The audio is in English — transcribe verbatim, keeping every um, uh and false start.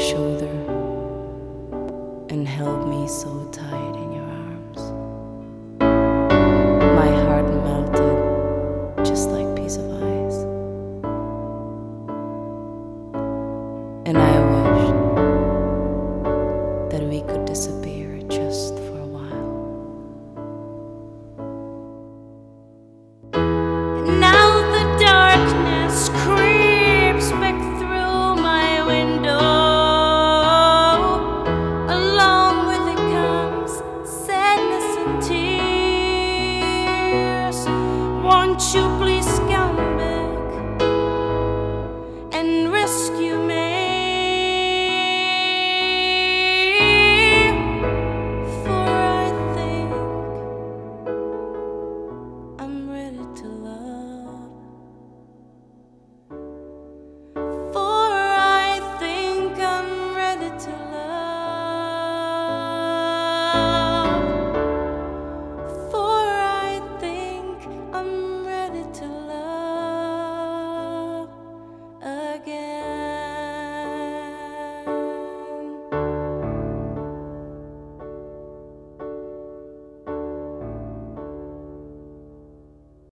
shoulder and held me so tight in your arms. My heart melted just like a piece of ice, and I wished that we could disappear just for a while. And now the darkness creeps back through my window. Along with it comes sadness and tears. Won't you please come back and rescue